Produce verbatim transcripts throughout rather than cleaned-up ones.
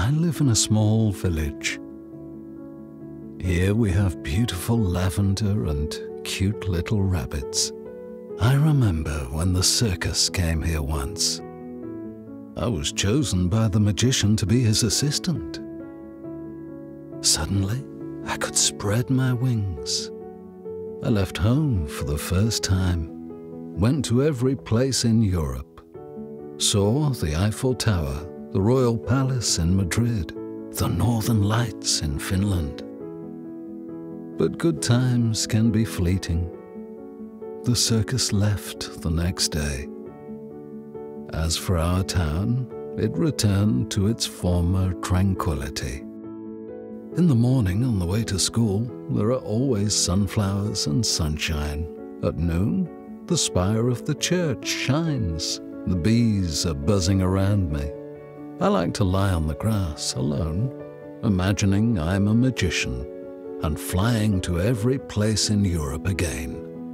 I live in a small village. Here we have beautiful lavender and cute little rabbits. I remember when the circus came here once. I was chosen by the magician to be his assistant. Suddenly, I could spread my wings. I left home for the first time, went to every place in Europe, saw the Eiffel Tower, the Royal Palace in Madrid, the Northern Lights in Finland. But good times can be fleeting. The circus left the next day. As for our town, it returned to its former tranquility. In the morning on the way to school, there are always sunflowers and sunshine. At noon, the spire of the church shines. The bees are buzzing around me. I like to lie on the grass alone, imagining I'm a magician and flying to every place in Europe again.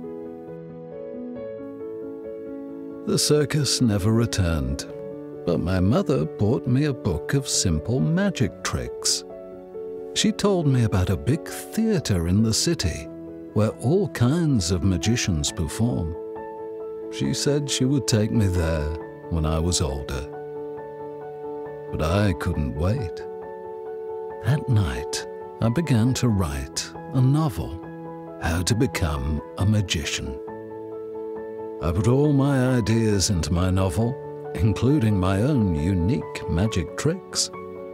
The circus never returned, but my mother bought me a book of simple magic tricks. She told me about a big theater in the city where all kinds of magicians perform. She said she would take me there when I was older. But I couldn't wait. At night, I began to write a novel, How to Become a Magician. I put all my ideas into my novel, including my own unique magic tricks.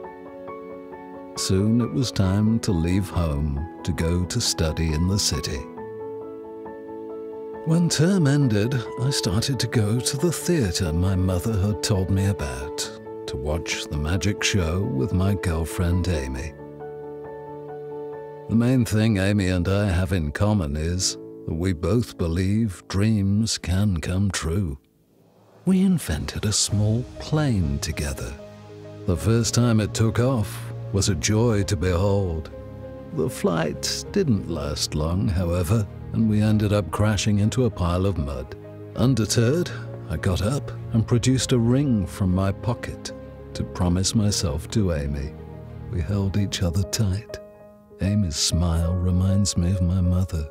Soon it was time to leave home to go to study in the city. When term ended, I started to go to the theater my mother had told me about to watch the magic show with my girlfriend Amy. The main thing Amy and I have in common is that we both believe dreams can come true. We invented a small plane together. The first time it took off was a joy to behold. The flight didn't last long, however, and we ended up crashing into a pile of mud. Undeterred, I got up and produced a ring from my pocket to promise myself to Amy. We held each other tight. Amy's smile reminds me of my mother.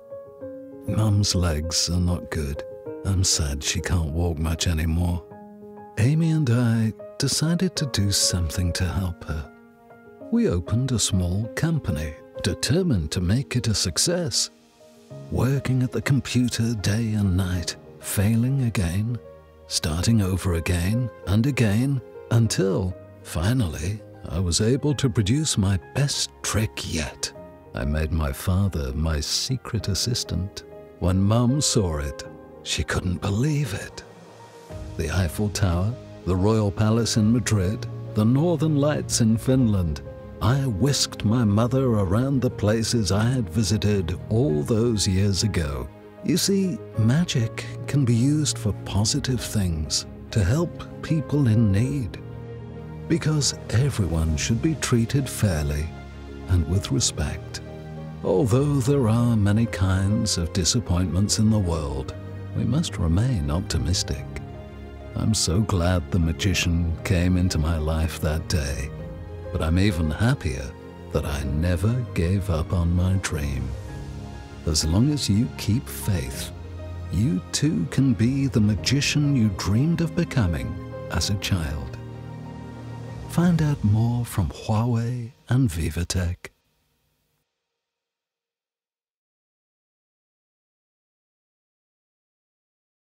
Mum's legs are not good. I'm sad she can't walk much anymore. Amy and I decided to do something to help her. We opened a small company, determined to make it a success. Working at the computer day and night, failing again, starting over again and again, until, finally, I was able to produce my best trick yet. I made my father my secret assistant. When Mum saw it, she couldn't believe it. The Eiffel Tower, the Royal Palace in Madrid, the Northern Lights in Finland. I whisked my mother around the places I had visited all those years ago. You see, magic can be used for positive things, to help people in need. Because everyone should be treated fairly and with respect. Although there are many kinds of disappointments in the world, we must remain optimistic. I'm so glad the magician came into my life that day, but I'm even happier that I never gave up on my dream. As long as you keep faith, you too can be the magician you dreamed of becoming as a child. Find out more from Huawei and Vivatech.